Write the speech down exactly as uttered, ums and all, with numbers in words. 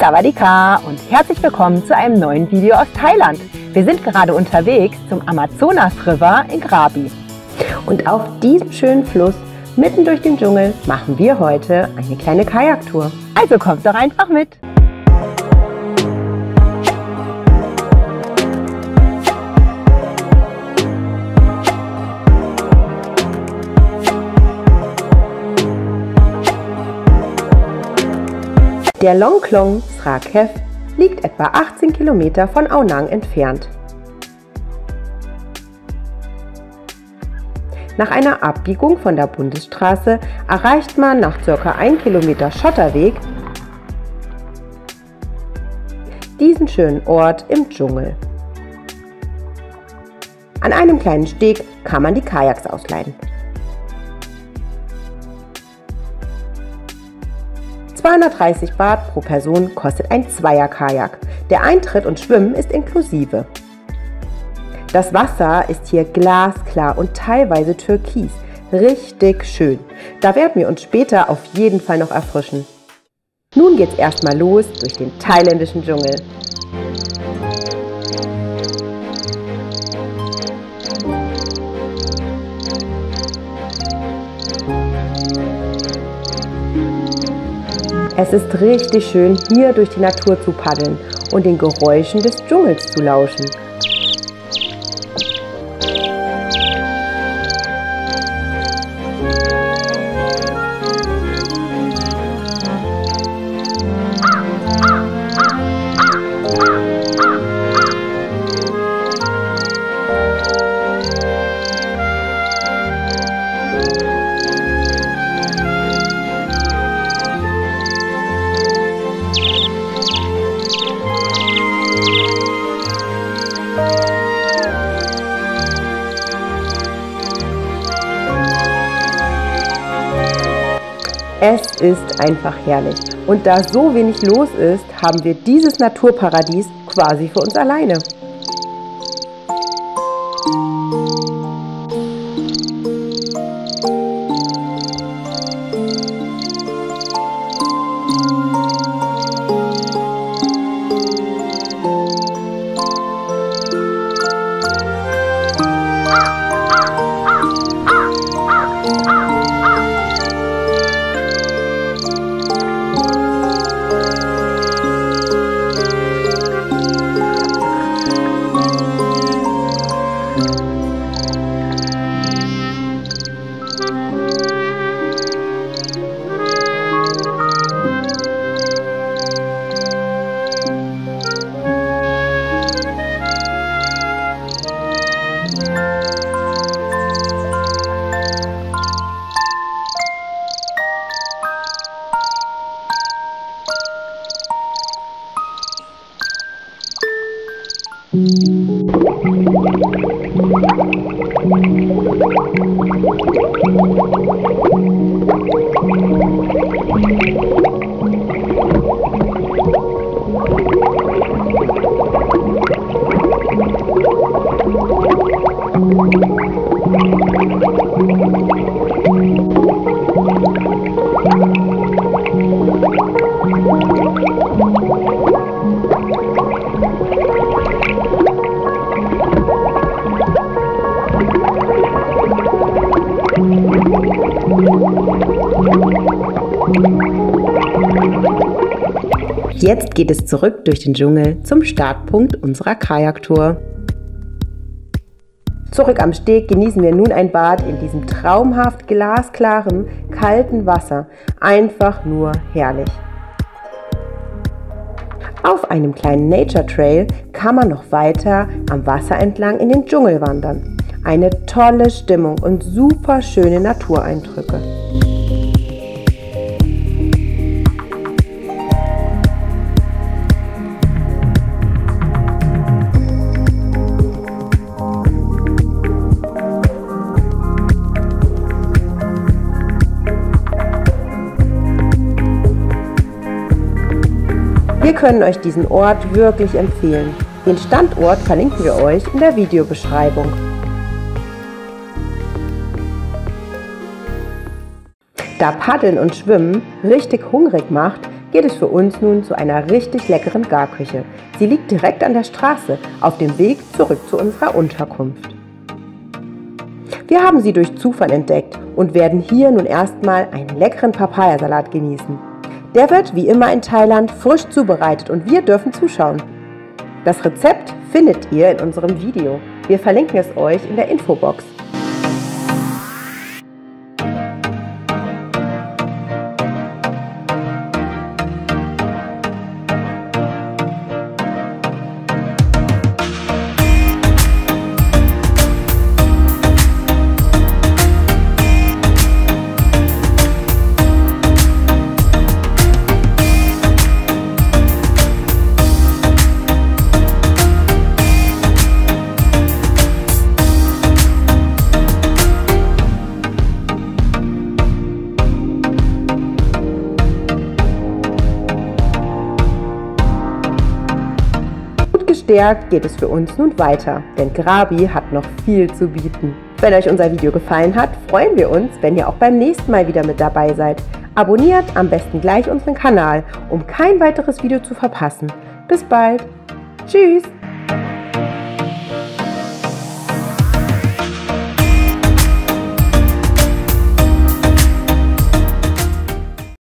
Sawadika und herzlich willkommen zu einem neuen Video aus Thailand. Wir sind gerade unterwegs zum Amazonas River in Krabi. Und auf diesem schönen Fluss, mitten durch den Dschungel, machen wir heute eine kleine Kajaktour. Also kommt doch einfach mit! Der Long Klong Srakev liegt etwa achtzehn Kilometer von Ao Nang entfernt. Nach einer Abbiegung von der Bundesstraße erreicht man nach ca. einem Kilometer Schotterweg diesen schönen Ort im Dschungel. An einem kleinen Steg kann man die Kajaks ausleihen. zweihundertdreißig Baht pro Person kostet ein Zweier-Kajak. Der Eintritt und Schwimmen ist inklusive. Das Wasser ist hier glasklar und teilweise türkis. Richtig schön. Da werden wir uns später auf jeden Fall noch erfrischen. Nun geht's erstmal los durch den thailändischen Dschungel. Es ist richtig schön, hier durch die Natur zu paddeln und den Geräuschen des Dschungels zu lauschen. Es ist einfach herrlich und da so wenig los ist, haben wir dieses Naturparadies quasi für uns alleine. Jetzt geht es zurück durch den Dschungel zum Startpunkt unserer Kajaktour. Zurück am Steg genießen wir nun ein Bad in diesem traumhaft glasklaren, kalten Wasser. Einfach nur herrlich. Auf einem kleinen Nature Trail kann man noch weiter am Wasser entlang in den Dschungel wandern. Eine tolle Stimmung und super schöne Natureindrücke. Wir können euch diesen Ort wirklich empfehlen. Den Standort verlinken wir euch in der Videobeschreibung. Da Paddeln und Schwimmen richtig hungrig macht, geht es für uns nun zu einer richtig leckeren Garküche. Sie liegt direkt an der Straße, auf dem Weg zurück zu unserer Unterkunft. Wir haben sie durch Zufall entdeckt und werden hier nun erstmal einen leckeren Papayasalat genießen. Der wird wie immer in Thailand frisch zubereitet und wir dürfen zuschauen. Das Rezept findet ihr in unserem Video. Wir verlinken es euch in der Infobox. Gestärkt geht es für uns nun weiter, denn Krabi hat noch viel zu bieten. Wenn euch unser Video gefallen hat, freuen wir uns, wenn ihr auch beim nächsten Mal wieder mit dabei seid. Abonniert am besten gleich unseren Kanal, um kein weiteres Video zu verpassen. Bis bald. Tschüss.